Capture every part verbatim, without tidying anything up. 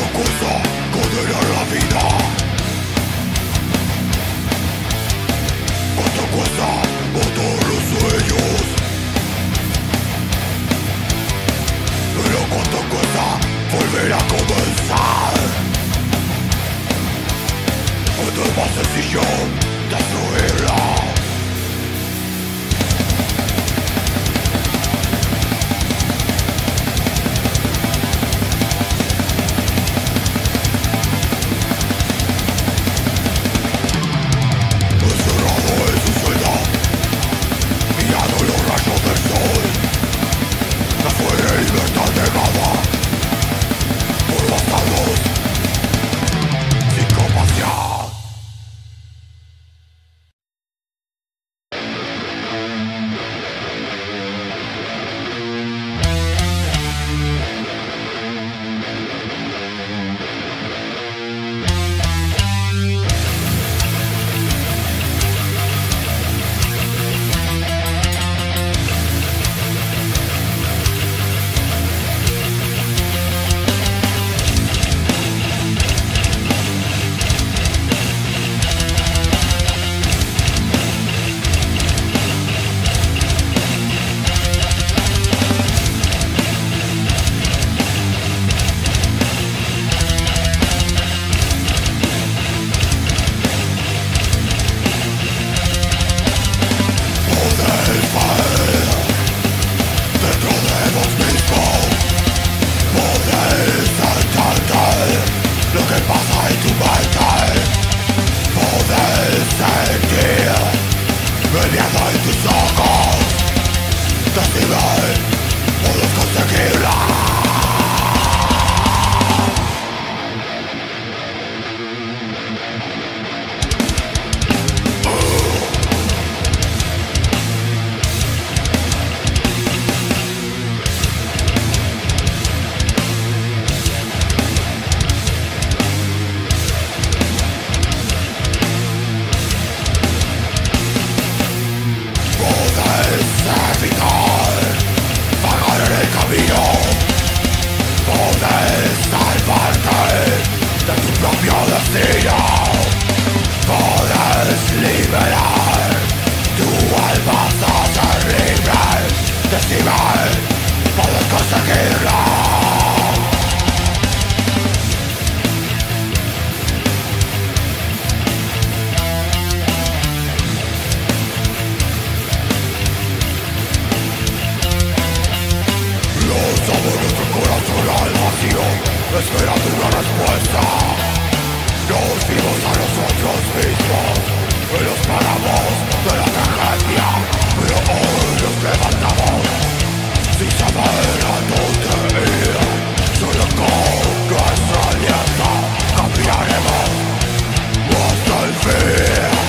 cosa condenar la vida? ¿Cuánto cuesta botar los sueños? Pero ¿cuánto cuesta volver a comenzar? ¿Cuánto es más sencillo destruirla? Esperando una respuesta, nos vimos a nosotros mismos y nos paramos de la tragedia, pero hoy nos levantamos sin saber a dónde ir. Solo con nuestra alianza cambiaremos hasta el fin.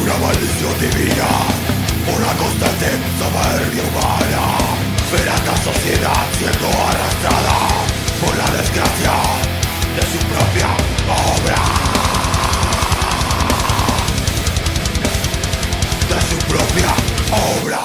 una maldición divina por la constante soberbia humana. Ver a esta sociedad siendo arrastrada por la desgracia de su propia obra, de su propia obra.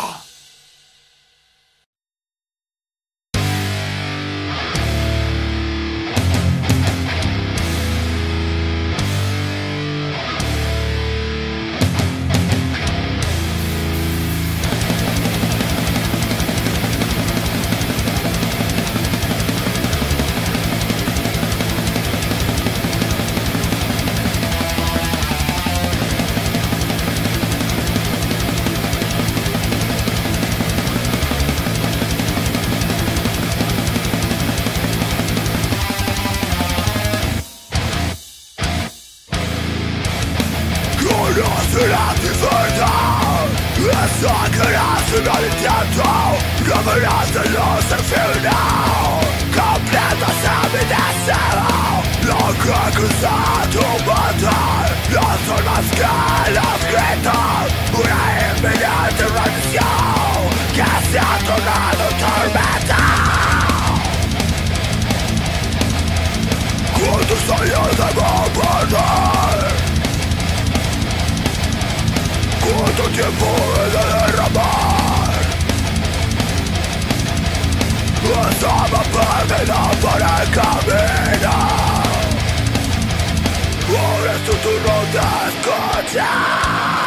Conoce la libertad, exageras en el intento, revelas en los infiernos, completas a mi deseo, lo que cruza tu mente, las almas que los gritan, una inminente rendición que se ha tornado tormenta. ¿Cuántos años debo perder? ¿Cuánto tiempo he de derramar? Estaba perdida por el camino. Ahora es tu turno de escuchar.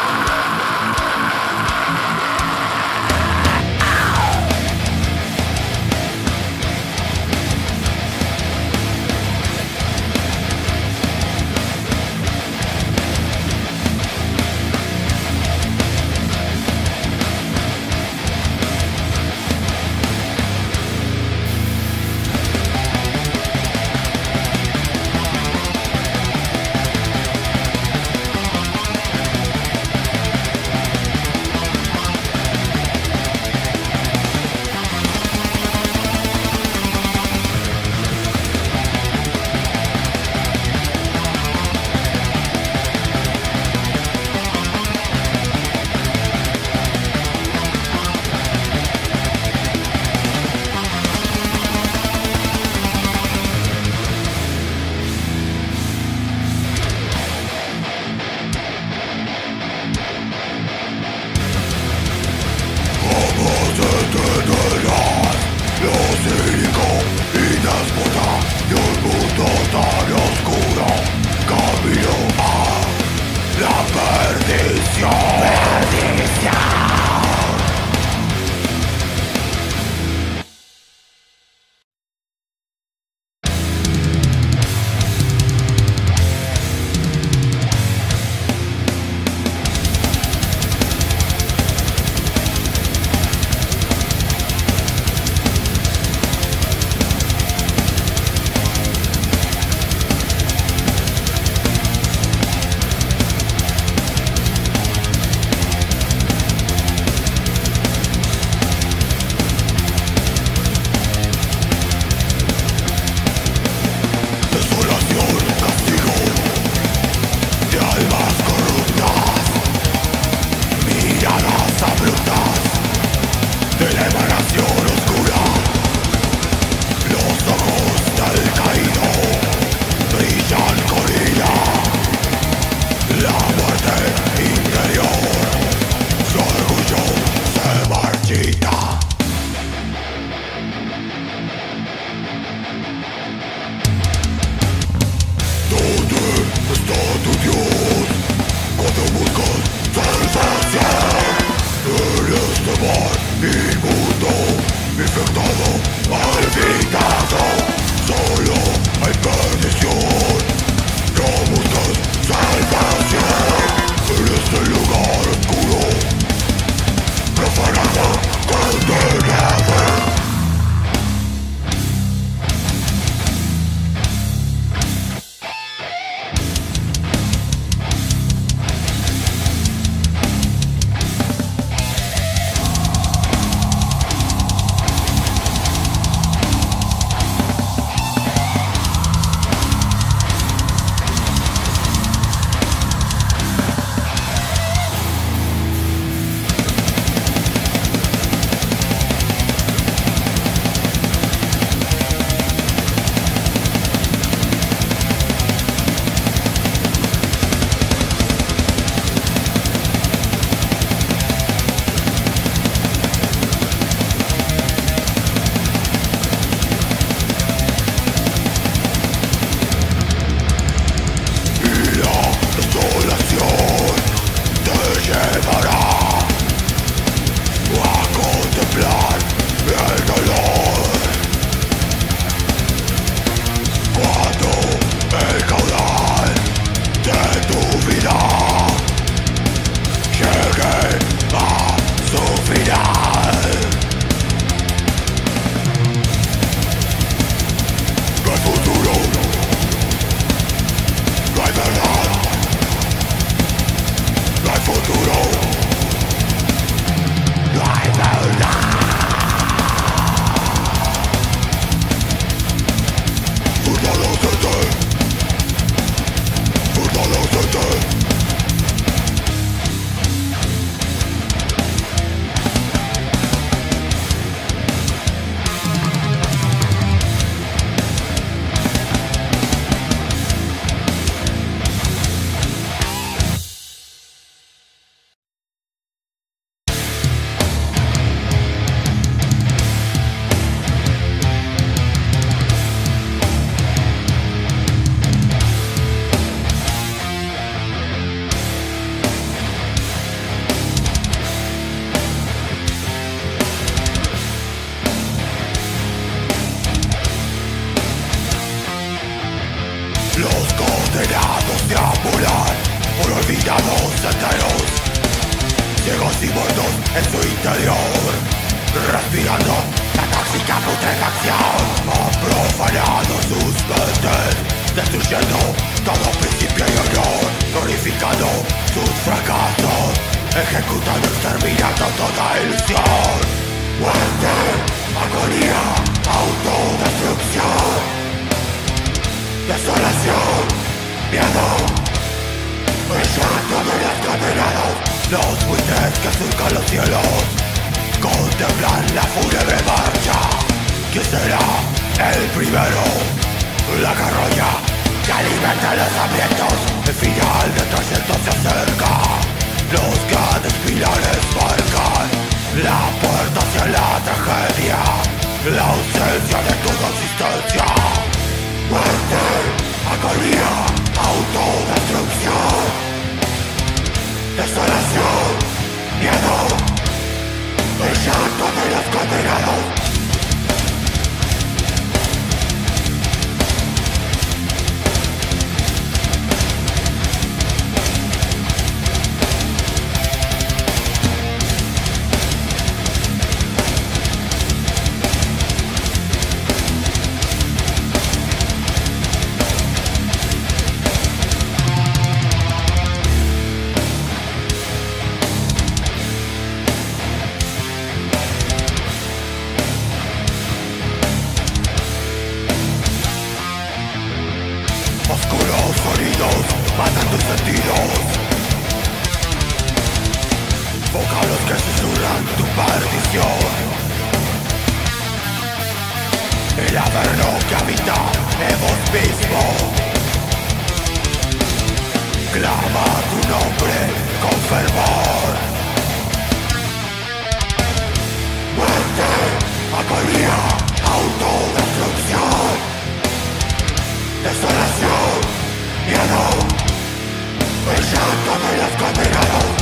demasiados enteros, ciegos y muertos en su interior, respirando la tóxica putrefacción. Han profanado sus mentes, destruyendo todo principio y honor, glorificando sus fracasos, ejecutando, exterminando toda ilusión. Muerte, agonía, autodestrucción, desolación, miedo, el llanto de los condenados, los buitres que surcan los cielos, contemplan la fúnebre marcha. ¿Quién será el primero? La carroña que alimenta los hambrientos, el final del trayecto se acerca. Los grandes pilares marcan la puerta hacia la tragedia, la ausencia de toda existencia. Muerte, agonía, autodestrucción, desolación, miedo, el llanto de los condenados. Oscuros sonidos matan tus sentidos, vocablos que susurran tu perdición. El averno que habita en vos mismo clama tu nombre con fervor. Muerte, agonía, autodestrucción, desolación, miedo, el llanto de los condenados.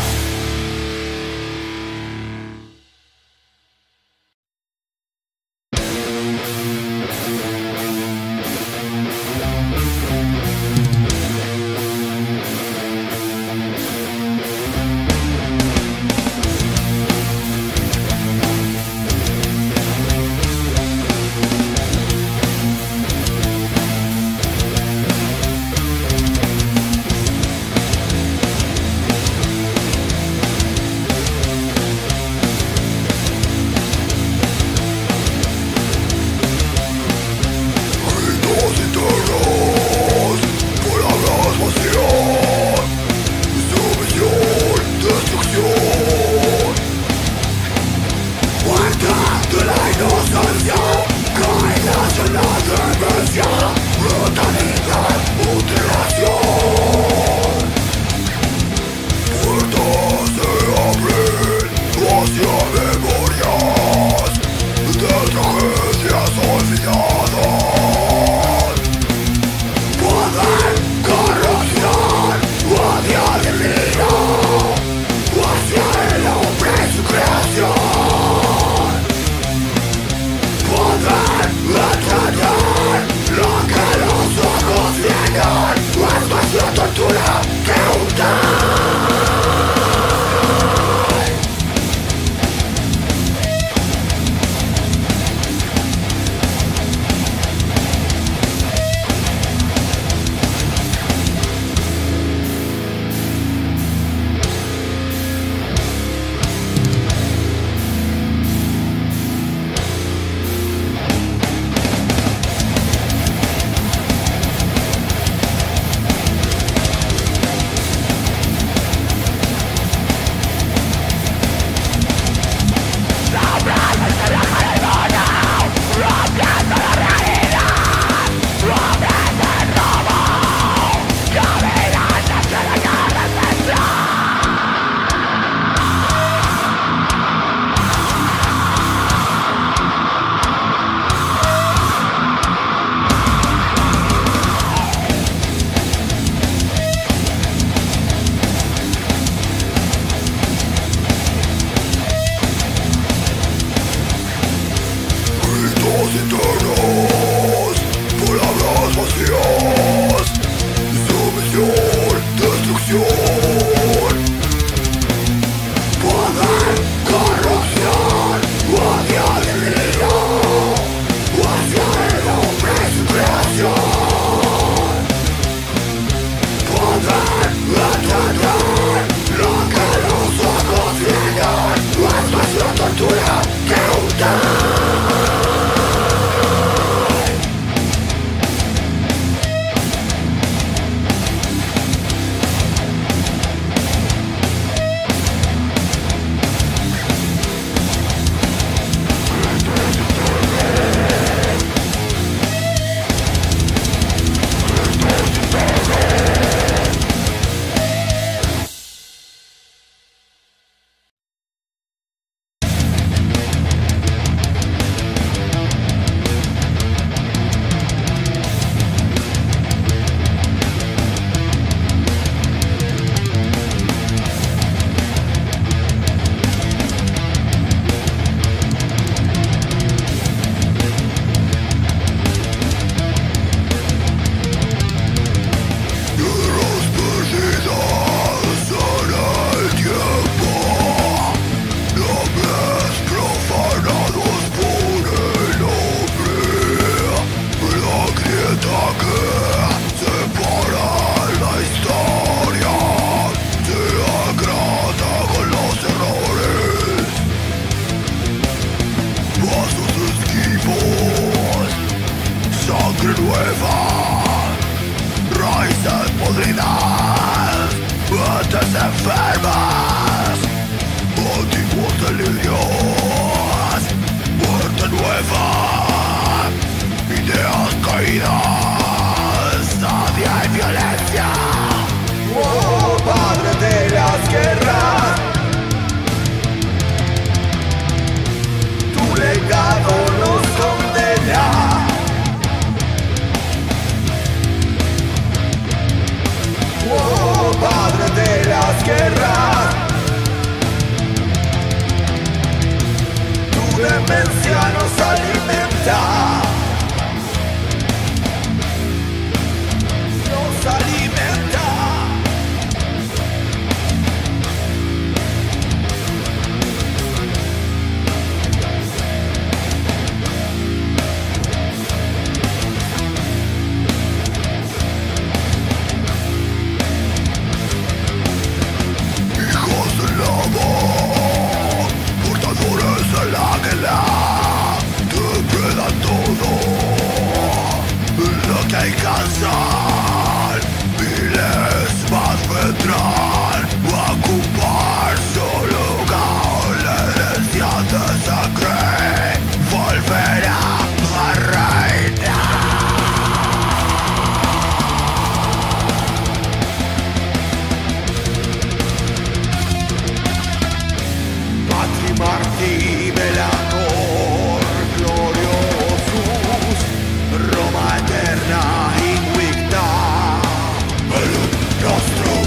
mentes enfermas, antiguos delirios, muerte nueva, ideas caídas, odio y violencia. Oh, padre de las guerras, tu legado nos condena. Oh, padre de las guerras, tu demencia nos alimenta. Nos alimenta. Alcanzar, miles más vendrán a ocupar su lugar. La herencia de sangre volverá a reinar. Patri Marti Bellator, gloriosus, Roma eterna invicta, Velum nostrum.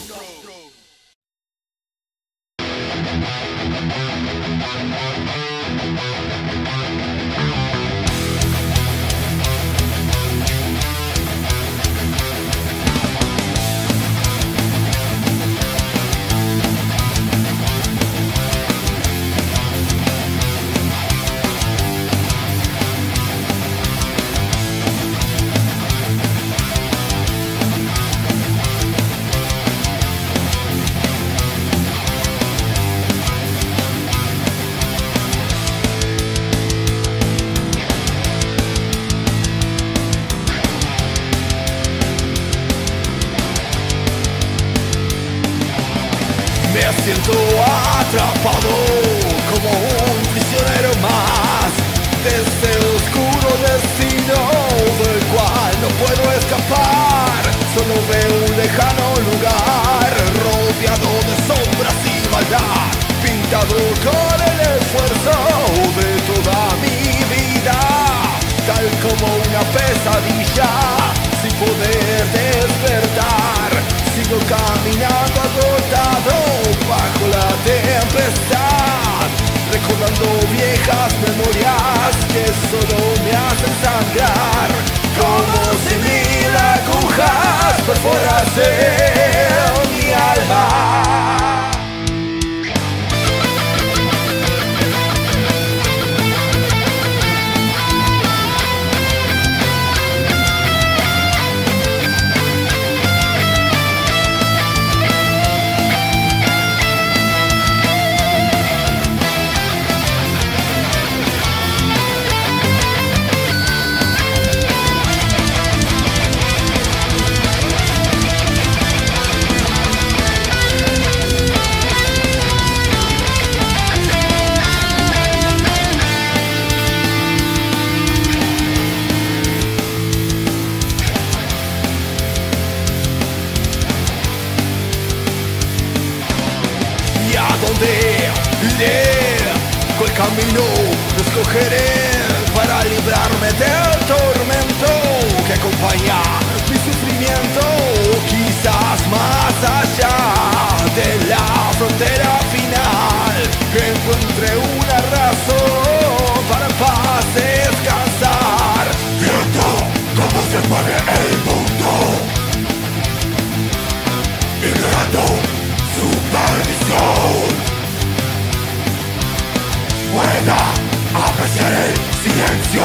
Me siento atrapado como un prisionero más de este oscuro destino del cual no puedo escapar. Solo veo un lejano lugar rodeado de sombras y maldad, pintado con el esfuerzo de toda mi vida, tal como una pesadilla sin poder despertar. Sigo caminando agotado bajo la tempestad, recordando viejas memorias que solo me hacen sangrar, como si mil agujas perforasen mi alma. ¿Dónde iré? ¿Cuál camino escogeré para librarme del tormento que acompaña mi sufrimiento? Quizás más allá de la frontera final encuentre una razón para en paz descansar. Viendo cómo se mueve el mundo, ignorando su perdición. Pueda apreciar el silencio,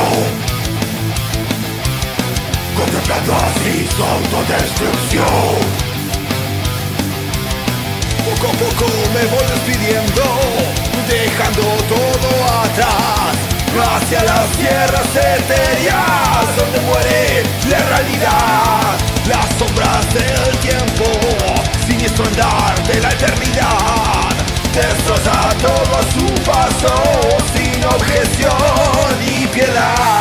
contemplando así su autodestrucción. Poco a poco me voy despidiendo, dejando todo atrás, hacia las tierras etéreas donde muere la realidad, las sombras del tiempo eternidad. Destroza todo a su paso, sin objeción ni piedad.